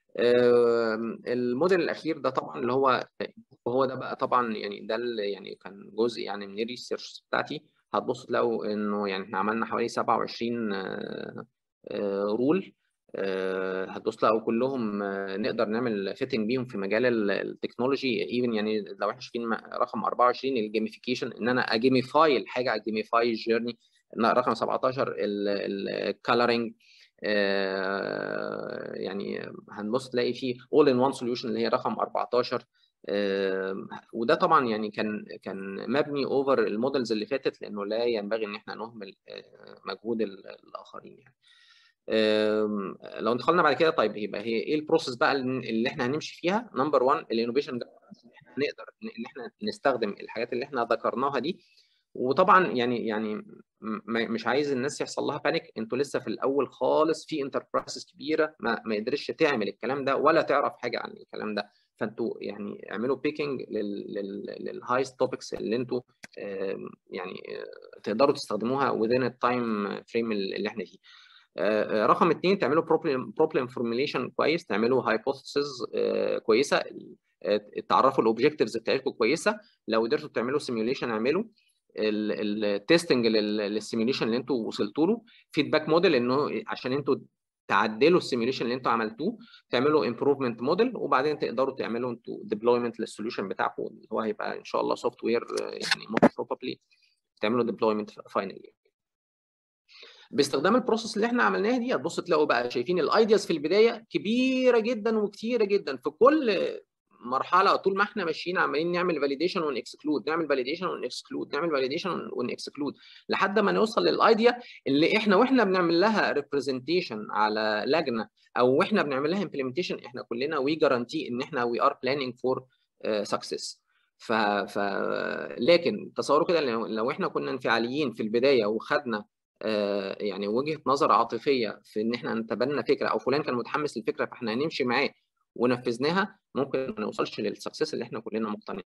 الموديل الاخير ده طبعا اللي هو ده بقى طبعا، يعني ده اللي يعني كان جزء يعني من الريسيرش بتاعتي. هتبص تلاقوا انه يعني احنا عملنا حوالي 27 رول. هتبص تلاقوا كلهم نقدر نعمل فيتنج بيهم في مجال التكنولوجي. ايفن يعني لو احنا شايفين رقم 24 الجيميفيكيشن، ان انا اجيميفاي الحاجه، اجيميفاي الجيرني. رقم 17 الكالرنج. يعني هنبص تلاقي فيه all in one solution اللي هي رقم 14. وده طبعا يعني كان مبني اوفر المودلز اللي فاتت، لانه لا ينبغي ان احنا نهمل مجهود الاخرين يعني. لو دخلنا بعد كده، طيب يبقى هي ايه البروسيس بقى اللي احنا هنمشي فيها؟ نمبر 1 الانوفيشن، نقدر ان احنا نستخدم الحاجات اللي احنا ذكرناها دي. وطبعا يعني مش عايز الناس يحصل لها بانيك، انتوا لسه في الاول خالص، في انتربرايزز كبيره ما قدرتش تعمل الكلام ده ولا تعرف حاجه عن الكلام ده. فانتوا يعني اعملوا بيكينج للهايست توبكس اللي انتوا يعني تقدروا تستخدموها within التايم فريم اللي احنا فيه. رقم 2 تعملوا بروبلم فورميليشن كويس، تعملوا هايبوثيسز كويسه، تعرفوا الاوبجكتيفز بتاعتكم كويسه. لو قدرتوا تعملوا سيميوليشن اعملوا التستنج للسيميوليشن اللي انتوا وصلتوا له. فيدباك موديل، انه عشان انتوا تعدلوا السيميوليشن اللي انتوا عملتوه، تعملوا امبروفمنت موديل، وبعدين تقدروا تعملوا انتوا ديبلويمنت للسوليوشن بتاعكم، اللي هو هيبقى ان شاء الله سوفت وير يعني موست بروبابلي تعملوا ديبلويمنت فاينلي. باستخدام البروسيس اللي احنا عملناها دي، هتبص تلاقوا بقى شايفين الايدياز في البدايه كبيره جدا وكتيره جدا. في كل مرحله طول ما احنا ماشيين عمالين نعمل فاليديشن ونكسكلود، نعمل فاليديشن ونكسكلود، نعمل فاليديشن ونكسكلود، لحد ما نوصل للايديا اللي احنا واحنا بنعمل لها ريبريزنتيشن على لجنه، او واحنا بنعمل لها امبلمنتيشن، احنا كلنا وي جارانتي ان احنا وي ار بلاننج فور سكسس. لكن تصوروا كده، لو احنا كنا انفعاليين في البدايه وخدنا يعني وجهة نظر عاطفية في ان احنا نتبنى فكرة، او فلان كان متحمس للفكرة فاحنا هنمشي معاه ونفذناها، ممكن ما نوصلش للسكسس اللي احنا كلنا مقتنعين